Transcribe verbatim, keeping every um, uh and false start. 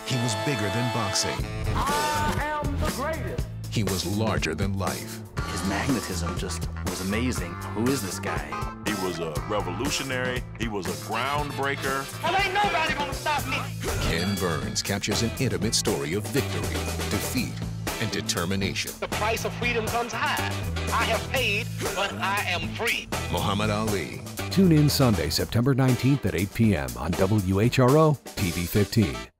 He was bigger than boxing. I am the greatest. He was larger than life. His magnetism just was amazing. Who is this guy? He was a revolutionary. He was a groundbreaker. Well, ain't nobody gonna stop me. Ken Burns captures an intimate story of victory, defeat, and determination. The price of freedom comes high. I have paid, but I am free. Muhammad Ali. Tune in Sunday, September nineteenth at eight p m on W H R O T V fifteen.